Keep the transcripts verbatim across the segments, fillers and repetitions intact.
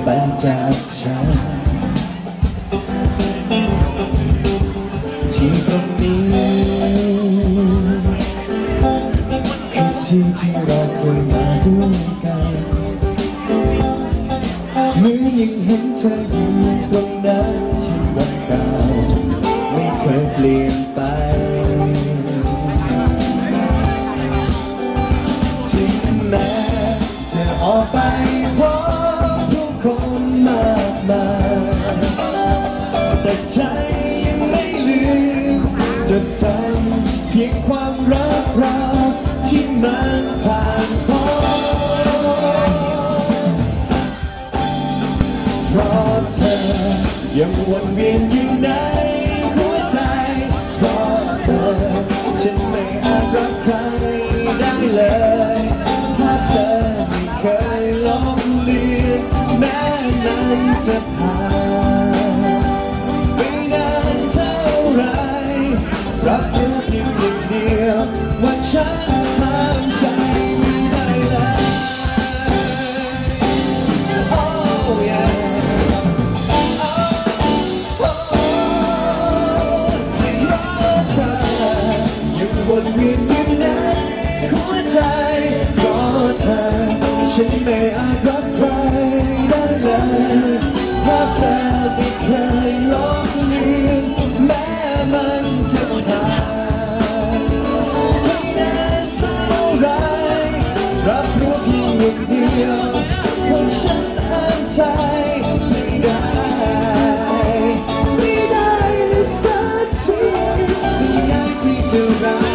ไปจากฉันที่ตรงนี้คือที่ที่เราเคยมาด้วยกันเหมือนยังเห็นเธออยู่ตรงนั้นที่วันเก่าไม่เคยเปลี่ยนไปถึงแม้จะออกไปพบผู้คนมากมายแต่ใจยังไม่ลืมจะทำเพียงความรักเราที่มันผ่านพ้นเพราะเธอยังวนเวียนอยู่ในหัวใจเพราะเธอฉันไม่อาจรักใครได้เลยถ้าเธอไม่เคยลองเลือนแม้มันจะผ่านไปนานเท่าไรรับรู้เพียงอย่างเดียวว่าฉันห้ามใจไม่ได้เลย Oh yeahวนเวียนอยู่ในหัวใจเพราะเธอฉันไม่อาจรักใครได้เลยเพราะเธอไม่เคยลองเลือนแม้มันจะผ่านให้นานเท่าไรรับรู้เพียงอย่างเดียวของฉันห้ามใจไม่ได้ไม่ได้เลยสักทีไม่อยากที่จะรัก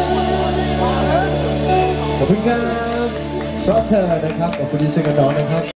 ขอบคุณครับเพราะเธอนะครับขอบคุณที่ช่วยกันน้องนะครับ